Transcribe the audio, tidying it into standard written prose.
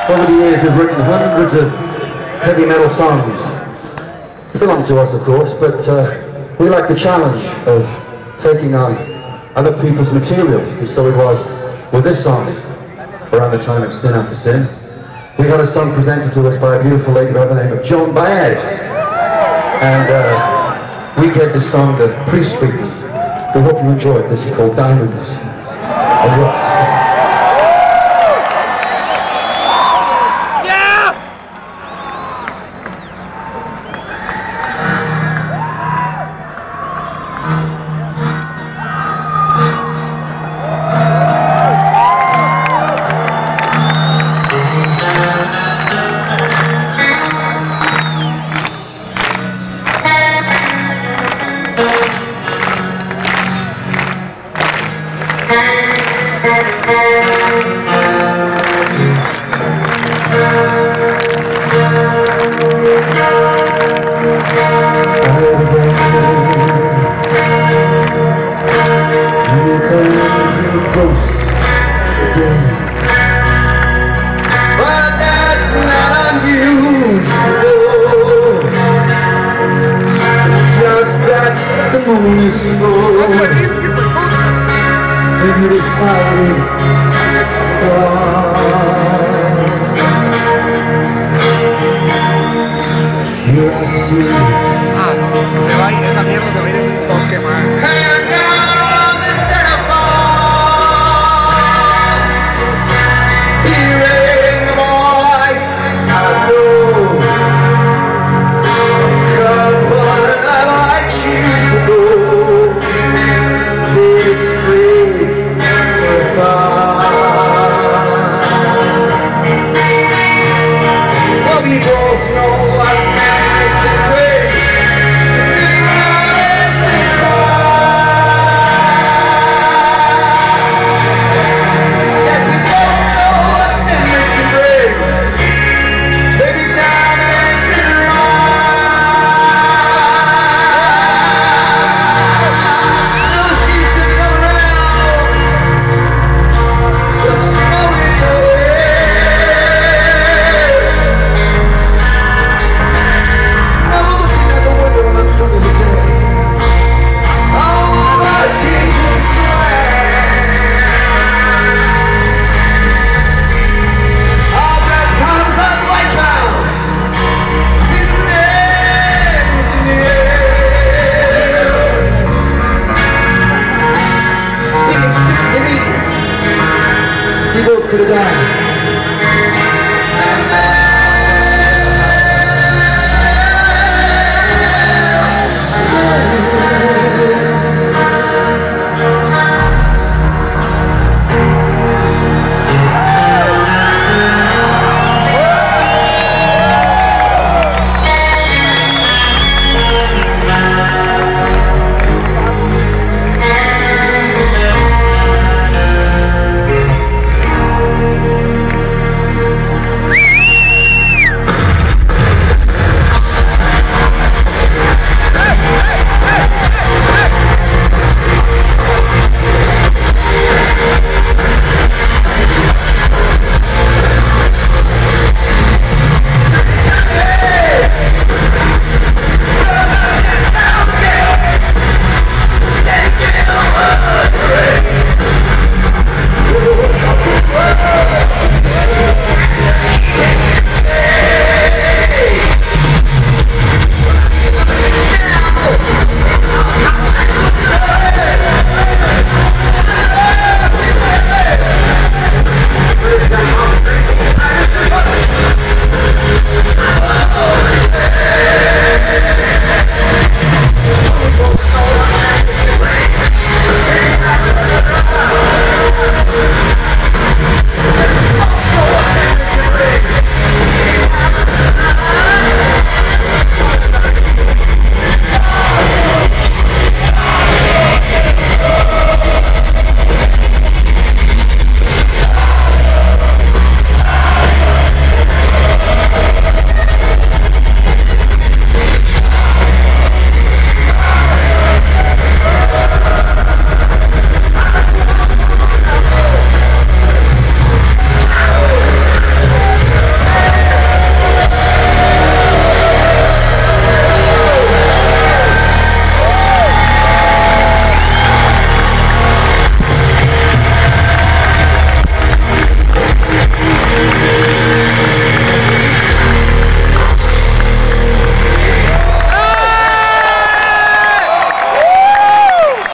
Over the years we've written hundreds of heavy metal songs. They belong to us, of course, but we like the challenge of taking on other people's material. And so it was with this song, around the time of Sin After Sin. We had a song presented to us by a beautiful lady by the name of Joan Baez. And we gave this song the priest treatment. We hope you enjoy it. This is called Diamonds of Rust. But that's not unusual. It's just that the moon is full, and you decided to cry. Here I see. Se va y esa mierda se va a ir en un toque, man. We both know what memories can bring. Yes, we both know what memories can bring. Baby, diamonds and rust. Those used to come around. Let's throw it away. We both could have died.